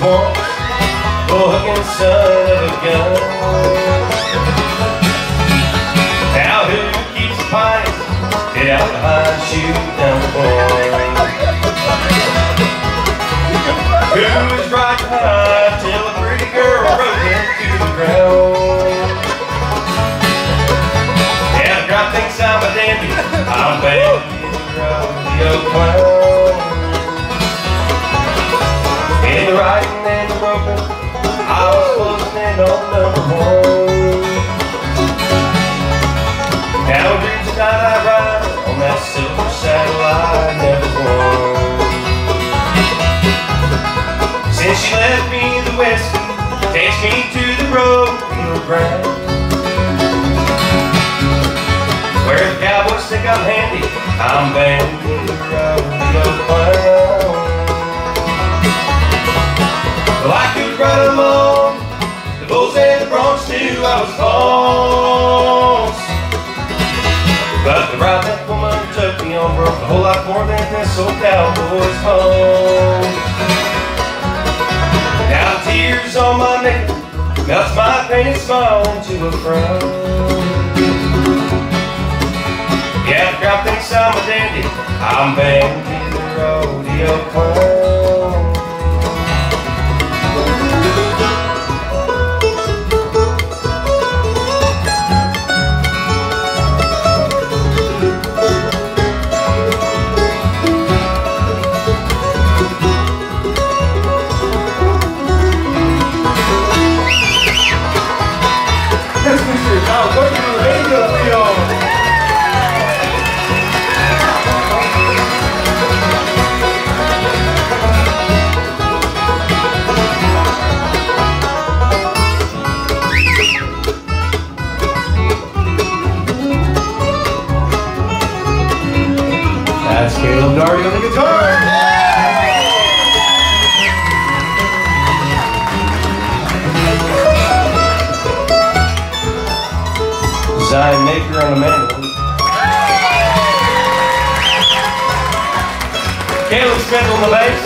once, bull-hooking son of a gun. Now who keeps the pint? Get out behind, shoot down the point. Who is right behind till a pretty girl broke into the ground? Yeah, the crowd thinks I'm a dandy, I'm bad in the rodeo clown. In the riding and the roping, I was closing in on number one. Now a dream tonight I ride on that silver saddle I never won. Since she left me the whiskey, takes me to the rodeo ground, where the cowboys think I'm handy, I'm Bandy the rodeo clown. Well, I could ride them all, the bulls and the broncs knew I was false. But the ride that woman took me on broke a whole lot more than this old cowboy's bones. Now the tears on my neck melts my painted smile into a frown. Yeah, the crowd thinks I'm a dandy, I'm Bandy the rodeo clown. That's Caleb Doherty on the guitar. Design maker on the mandolin. Caleb Smith on the bass.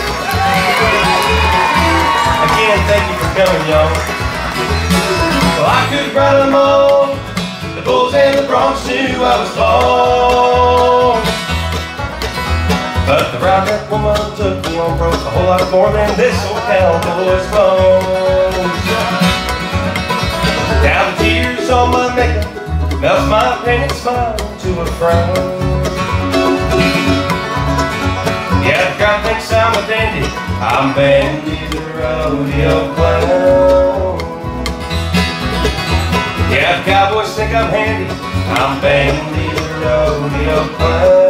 Again, thank you for coming, y'all. Well, I could ride them all, the bulls and the broncs knew I was lost. But the ride that woman took me on broke a whole lot more than this old cowboy's bones. Now the tears on my makeup melts my painted smile to a frown. Yeah, the crowd thinks I'm a dandy, I'm Bandy the rodeo clown. Yeah, the cowboys think I'm handy, I'm Bandy the rodeo clown.